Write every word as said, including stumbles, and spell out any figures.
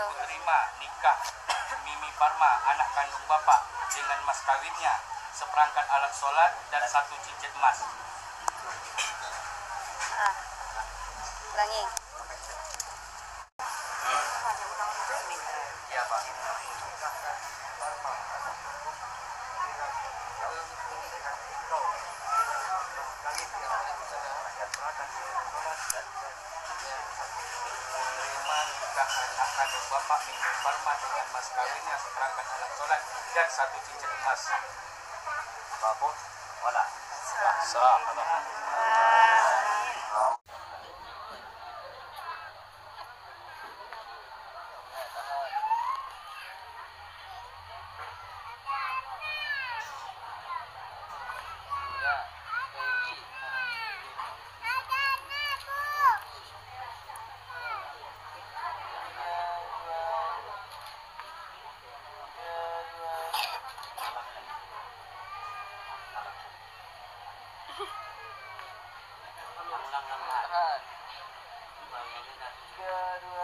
Aku terima nikah Mimi Parma, anak kandung bapak, dengan mas kawinnya, seperangkat alat sholat dan satu cincin emas. Ah, ulangi. Iya Pak. Menerima nikah anak kandung bapak Mimi Parma dengan mas kawinnya, seperangkat alat sholat dan satu cincin emas. Babut, wala. Sah. Ulang-ulang. Tiga, dua,